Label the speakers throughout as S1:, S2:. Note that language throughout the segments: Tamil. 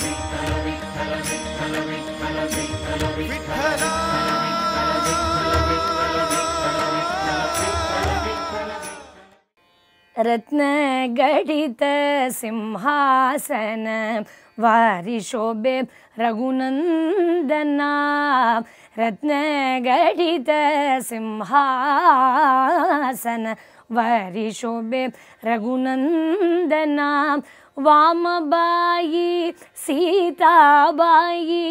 S1: रत्नगडित सिंहासन वारि शोभे रघुनंदना रत्नगडित सिंहासन वारि शोभे रघुनंदना वामबाई सीताबाई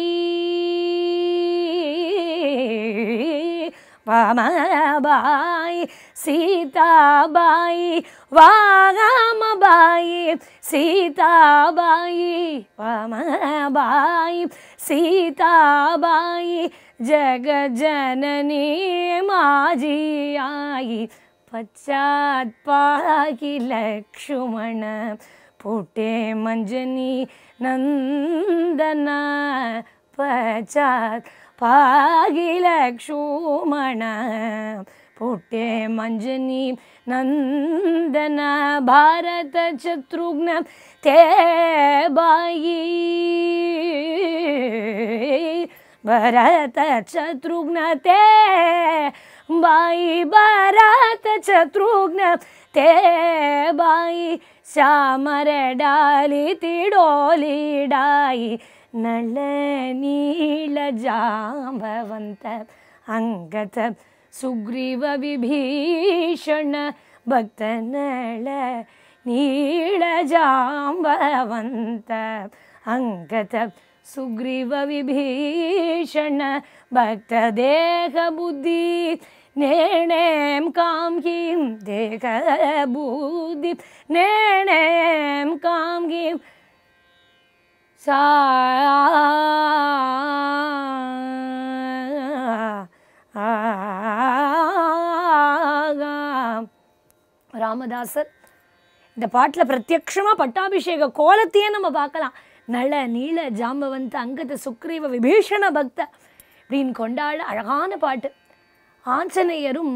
S1: वामबाई सीताबाई वामबाई सीताबाई वामबाई सीताबाई जगज्जननी माझी आई पश्चात्पाही लक्ष्मण पुटे मंजनी नंदना पश्चात्पाही लक्ष्मण पुटे मंजनी नंदन भारत शत्रुघ्न ते बाई भरत शत्रुघ्न ते बाई भरत शत्रुघ्न ते बाई श्यामर डाली तिडोली डाई नल नील जांबवंत अंगत सुग्रीव विभीषण भक्त नल नील जांबवंत अंगत सुग्रीव विभीषण भक्त देह बुद्धि नेणेम काम की देह बुद्धि नेणेम काम की सा ராமதாசர் இந்த பாட்டில் பிரத்யக்ஷமாக பட்டாபிஷேக கோலத்தையே நம்ம பார்க்கலாம். நள நீள ஜாம்பவந்த அங்கத சுக்ரீவ விபீஷண பக்த அப்படின்னு கொண்டாட அழகான பாட்டு. ஆஞ்சநேயரும்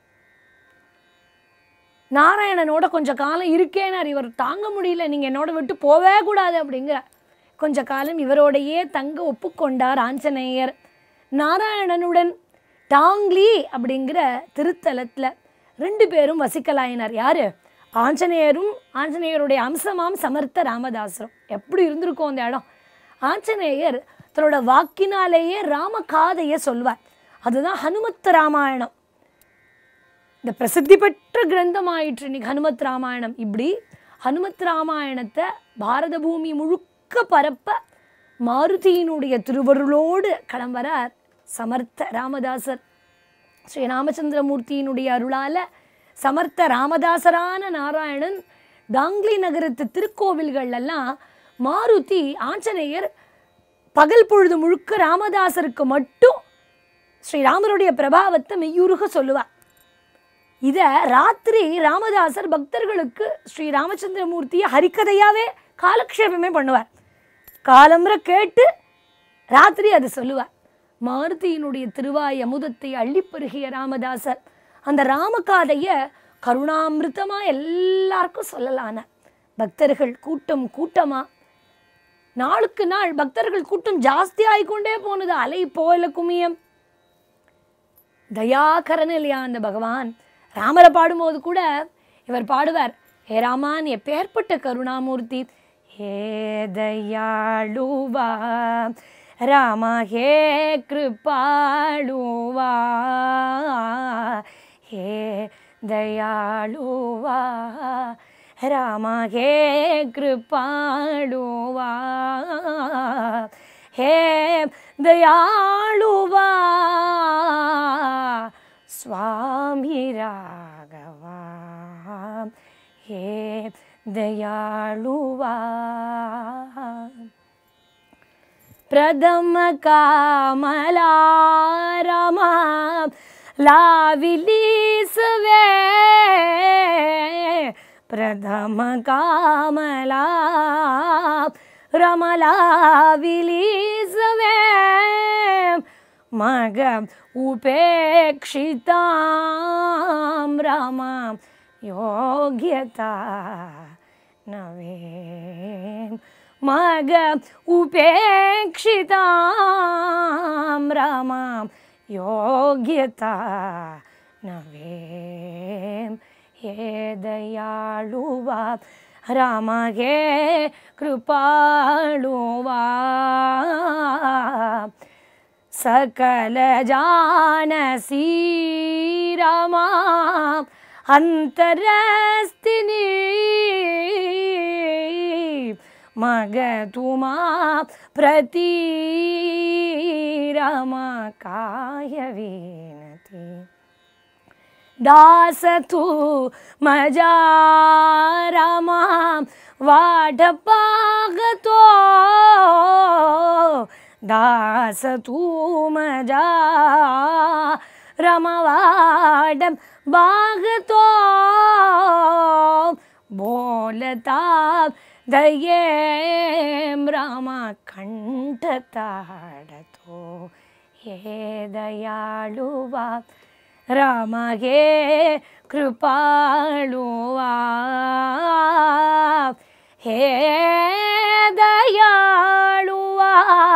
S1: நாராயணனோட கொஞ்ச காலம் இருக்கேனார். இவர் தாங்க முடியல, நீங்கள் என்னோட விட்டு போவே கூடாது அப்படிங்கிற கொஞ்ச காலம் இவரோடையே தங்க ஒப்புக்கொண்டார் ஆஞ்சநேயர். நாராயணனுடன் டாங்லி அப்படிங்கிற திருத்தலத்தில் 2 பேரும் வசிக்கலாயினார். யார்? ஆஞ்சநேயரும் ஆஞ்சநேயருடைய அம்சமாம் சமர்த்த ராமதாசரும். எப்படி இருந்திருக்கும் அந்த இடம். ஆஞ்சநேயர் தன்னோட வாக்கினாலேயே ராமகாதையை சொல்வார். அதுதான் ஹனுமத் ராமாயணம். இந்த பிரசித்தி பெற்ற கிரந்தம் ஆயிற்று இன்னைக்கு ஹனுமத் ராமாயணம். இப்படி ஹனுமத் ராமாயணத்தை பாரத பூமி முழுக்க பரப்ப மாருதியினுடைய திருவருளோடு கிளம்புறார் சமர்த்த ராமதாசர். ஸ்ரீ ராமச்சந்திரமூர்த்தியினுடைய அருளால் சமர்த்த ராமதாசரான நாராயணன் டாங்லி நகரத்து திருக்கோவில்கள்லாம் மாருதி ஆஞ்சநேயர் பகல் பொழுது முழுக்க ராமதாசருக்கு மட்டும் ஸ்ரீராமருடைய பிரபாவத்தை மெய்யுருக சொல்லுவார். இதை ராத்திரி ராமதாசர் பக்தர்களுக்கு ஸ்ரீ ராமச்சந்திரமூர்த்தியை ஹரிக்கதையாகவே காலக்ஷேபமே பண்ணுவார். காலம்புற கேட்டு ராத்திரி அது சொல்லுவார். மாருதியினுடைய திருவாய் அமுதத்தை அள்ளிப்பருகிய ராமதாசர் அந்த ராமகாதையை கருணாமிருத்தமாக எல்லாருக்கும் சொல்லலான பக்தர்கள் கூட்டம் கூட்டமாக நாளுக்கு நாள் பக்தர்கள் கூட்டம் ஜாஸ்தி ஆகிக்கொண்டே போனது. அலை போல குமியம் தயாகரன் இல்லையா அந்த பகவான். ராமரை பாடும்போது கூட இவர் பாடுவார், ஹே ராமான் எப்பேற்பட்ட கருணாமூர்த்தி, ஹே தயாளுவா राम हे कृपालुवा हे दयालुवा राम हे कृपालुवा हे दयालुवा स्वामी राघवा हे दयालुवा प्रथम कामला रमा लाविलीसवे प्रथम कामला रमला विलीसवे मग उपेक्षिता रमा योग्यता नवे मग उपेक्षितां रामां योग्यता नवें हे दयाळुवा राम हे कृपाळुवा सकल जानसी रामा अंतरस्तिनी मग तुमा प्रति रामा काय विनती दास तू मजा रामा वाट पागतो दास तू मजा रामा वाट बागतो बोलता दये रामा कंठ ताड़तो हे दयाळुवा राम हे कृपाळुवा हे दयाळुवा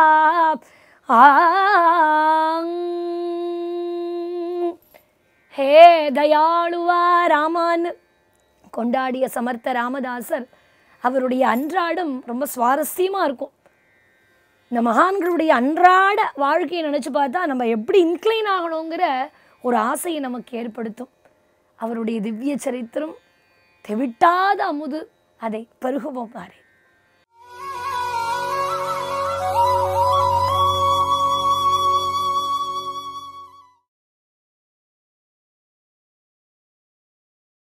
S1: हे दयाळुवा ராமன் கொண்டாடிய சமர்த்த ராமதாசர் அவருடைய அன்றாடம் ரொம்ப சுவாரஸ்யமாக இருக்கும். இந்த மகான்களுடைய அன்றாட வாழ்க்கையை நினச்சி பார்த்தா நம்ம எப்படி இன்க்ளைன் ஆகணுங்கிற ஒரு ஆசையை நமக்கு ஏற்படுத்தும். அவருடைய திவ்ய சரித்திரம் தெவிட்டாத அமுது, அதை பருகுவோம் பாரு.